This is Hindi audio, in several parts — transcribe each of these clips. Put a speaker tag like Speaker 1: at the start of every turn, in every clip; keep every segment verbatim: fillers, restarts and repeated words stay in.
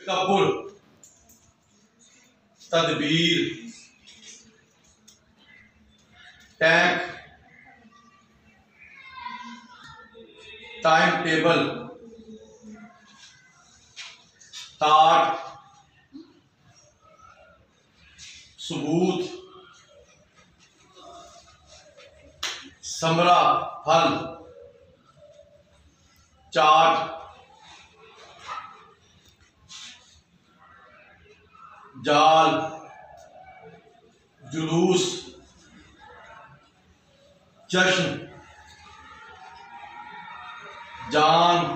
Speaker 1: तकब्बुर, तदबीर, टैंक, टाइम टेबल, ताट, सबूत, समरा फल, चाट, जाल, जुलूस, जश्न, जान,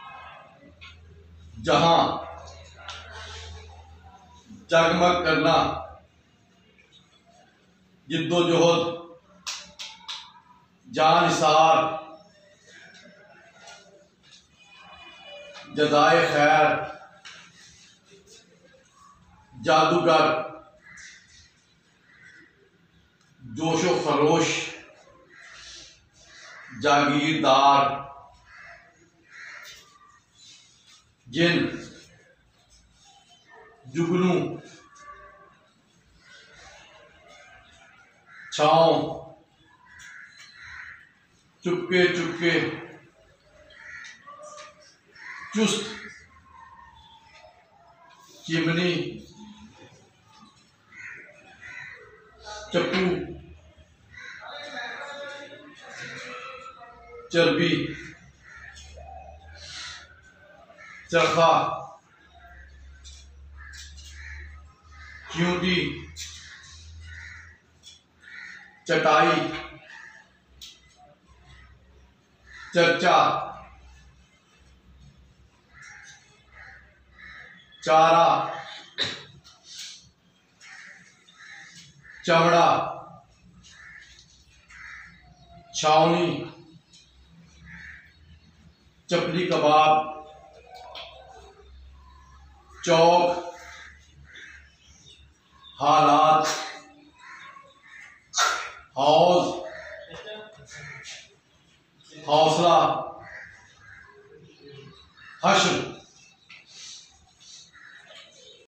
Speaker 1: जहां, जगमग करना, जिद्दोजहद, जानिसार, जज़ाए खैर, जादूगर, जोशो खरोश, जागीरदार, जिन, जुगनू, छाँव, चुपके चुपके, चुस्त, चिमनी, चप्पू, चर्बी, चरखा, चींटी, चटाई, चर्चा, चारा, चमड़ा, छावनी, चपली कबाब, चौक, हालात, हौज, हौसला, हश्र।